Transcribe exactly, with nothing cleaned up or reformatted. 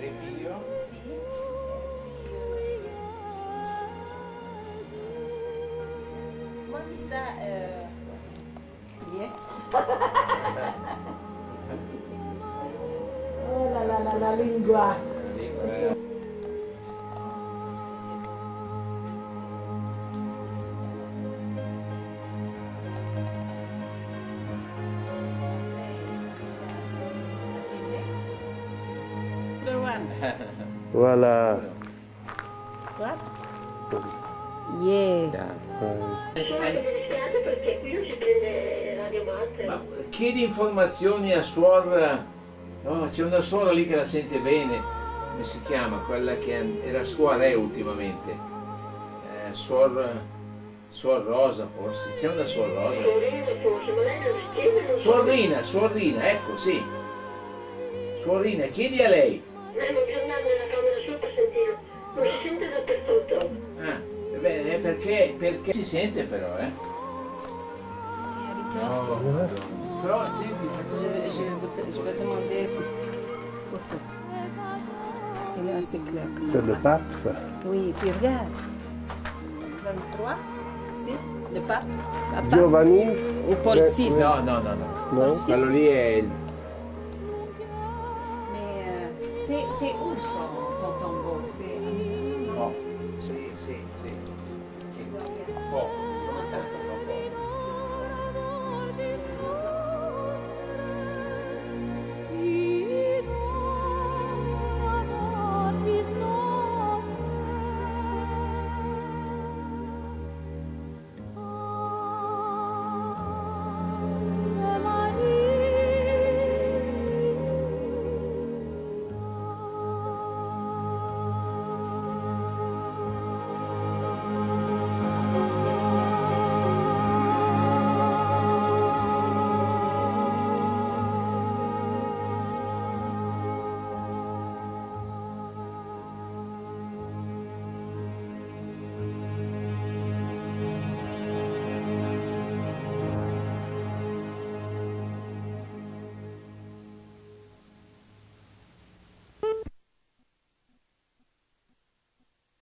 è mio? Sì. Ma chissà, eh, chi è? Oh la la la la lingua. Voilà. Yeah. Perché qui non si prende Radio Matte. Ma chiedi informazioni a suor... Oh, c'è una suora lì che la sente bene. Come si chiama? Quella che era sua re ultimamente. Eh, suor... Suor Rosa forse. C'è una suor Rosa. Suorina forse, ma lei non scrive. Suor Rina, suor Rina, ecco, sì. Suor Rina, chiedi a lei. Eh, ma bisogna andare nella camera sua per sentire. Non si sente dappertutto. Ah, beh, è perché, perché si sente però, eh. Oh, però, senti, Je, je, vais te- je vais demander si photo. Il est assez clair. comme C'est le ça. pape, ça. Oui, puis regarde. vingt-trois, si, le pape. Papa. Giovanni. Ou Paul Beh, six. no, no, no, no. No? Sì. Quello lì è il... Mais euh, c'est c'est où son, son tombeau? C'est No, sì, sì, sì. Sì. Oh.